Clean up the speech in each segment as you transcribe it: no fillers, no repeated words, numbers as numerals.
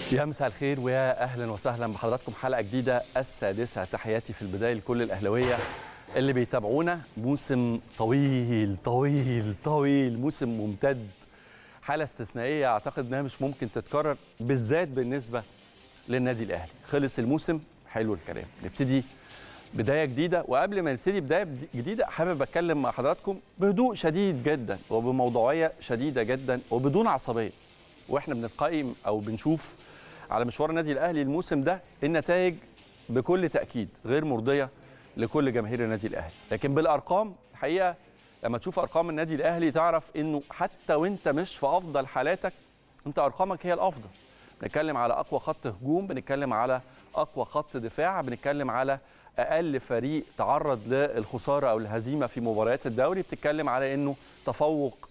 يا مساء الخير ويا اهلا وسهلا بحضراتكم حلقه جديده السادسه. تحياتي في البدايه لكل الاهلاويه اللي بيتابعونا. موسم طويل طويل طويل، موسم ممتد، حاله استثنائيه اعتقد انها مش ممكن تتكرر بالذات بالنسبه للنادي الاهلي. خلص الموسم، حلو الكلام، نبتدي بدايه جديده. وقبل ما نبتدي بدايه جديده حابب اتكلم مع حضراتكم بهدوء شديد جدا وبموضوعيه شديده جدا وبدون عصبيه. واحنا بنقيم او بنشوف على مشوار النادي الاهلي الموسم ده، النتائج بكل تاكيد غير مرضيه لكل جماهير النادي الاهلي، لكن بالارقام الحقيقه لما تشوف ارقام النادي الاهلي تعرف انه حتى وانت مش في افضل حالاتك انت ارقامك هي الافضل. بنتكلم على اقوى خط هجوم، بنتكلم على اقوى خط دفاع، بنتكلم على اقل فريق تعرض للخساره او الهزيمه في مباريات الدوري، بتتكلم على انه تفوق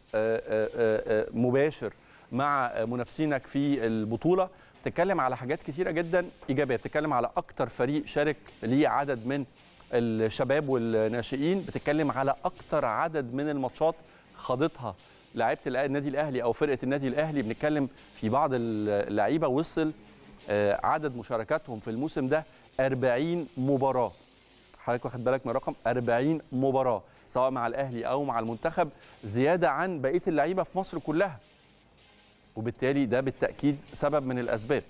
مباشر مع منافسينك في البطوله، بتتكلم على حاجات كثيره جدا ايجابيه، بتتكلم على اكتر فريق شارك ليه عدد من الشباب والناشئين، بتتكلم على اكتر عدد من الماتشات خاضتها لعيبه النادي الاهلي او فرقه النادي الاهلي. بنتكلم في بعض اللعيبه وصل عدد مشاركاتهم في الموسم ده 40 مباراه. حضرتك واخد بالك من الرقم؟ 40 مباراه سواء مع الاهلي او مع المنتخب، زياده عن بقيه اللعيبه في مصر كلها، وبالتالي ده بالتاكيد سبب من الاسباب.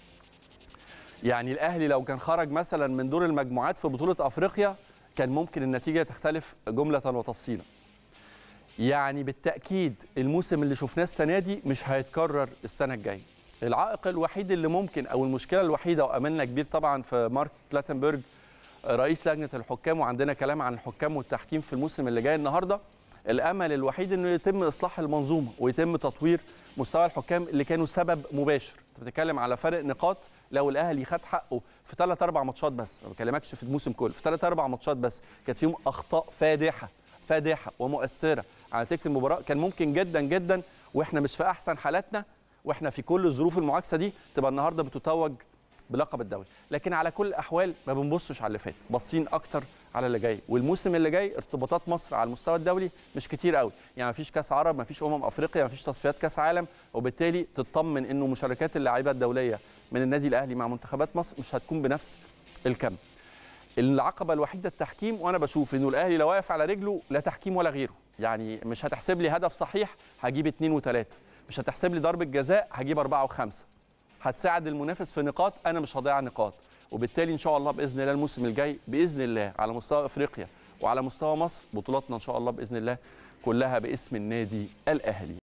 يعني الاهلي لو كان خرج مثلا من دور المجموعات في بطوله افريقيا كان ممكن النتيجه تختلف جمله وتفصيلا. يعني بالتاكيد الموسم اللي شفناه السنه دي مش هيتكرر السنه الجايه. العائق الوحيد اللي ممكن او المشكله الوحيده، واملنا كبير طبعا في مارك كلاتنبرج رئيس لجنه الحكام، وعندنا كلام عن الحكام والتحكيم في الموسم اللي جاي النهارده، الامل الوحيد انه يتم اصلاح المنظومه ويتم تطوير مستوى الحكام اللي كانوا سبب مباشر. انت بتتكلم على فرق نقاط لو الاهلي خد حقه في 3-4 ماتشات بس، ما بكلمكش في الموسم كله، في 3-4 ماتشات بس كانت فيهم اخطاء فادحه ومؤثره على نتيجه المباراه، كان ممكن جدا جدا واحنا مش في احسن حالاتنا واحنا في كل الظروف المعاكسه دي تبقى النهارده بتتوج بلقب الدوري. لكن على كل الاحوال ما بنبصش على اللي فات، باصين اكتر على اللي جاي. والموسم اللي جاي ارتباطات مصر على المستوى الدولي مش كتير قوي، يعني ما فيش كاس عرب، ما فيش افريقيا، ما فيش تصفيات كاس عالم، وبالتالي تطمن انه مشاركات اللاعيبه الدوليه من النادي الاهلي مع منتخبات مصر مش هتكون بنفس الكم. العقبه الوحيده التحكيم، وانا بشوف انه الاهلي لو واقف على رجله لا تحكيم ولا غيره. يعني مش هتحسب لي هدف صحيح هجيب 2 و3، مش هتحسب لي ضربه جزاء هجيب 4 و5، هتساعد المنافس في نقاط، انا مش هضيع نقاط. وبالتالي ان شاء الله باذن الله الموسم الجاي باذن الله على مستوى افريقيا وعلى مستوى مصر بطولاتنا ان شاء الله باذن الله كلها باسم النادي الاهلي.